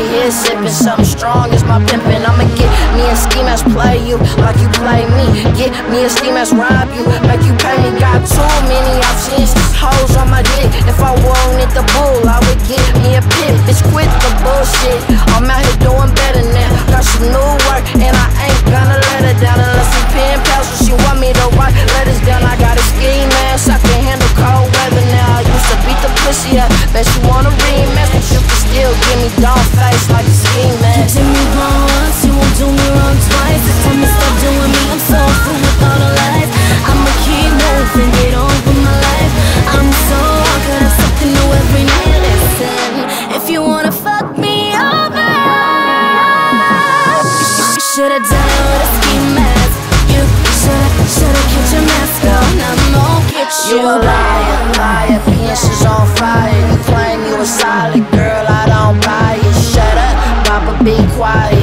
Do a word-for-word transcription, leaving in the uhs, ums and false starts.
here sipping something strong is my pimpin'. I'ma get me a ski mask, play you like you play me. Get me a ski mask, rob you, make you pay me. Got too many options, hoes on my dick. If I wanted the bull, I would get me a pit. Bitch, quit the bullshit, I'm out here doing better now. Got some new work, and I ain't gonna let her down unless we pen pals, so she want me to write letters down. I got a ski mask, I can handle cold weather now. I used to beat the pussy up, bet you want a rematch, but you can still give me dog face like a ski mask. You did me wrong once, you won't do me wrong twice. This time you stop doing me, I'm so through with all the lies. I'ma keep moving, get on with my life. I'm so on, could have something new every night. Listen, if you wanna fuck me over, you should've done it with a ski mask. You should've, should've kept your mask on. I'm gonna get you. You a liar, liar, penis on fire. You claim you a solid girl, I don't buy it. Shut up, Papa, be quiet.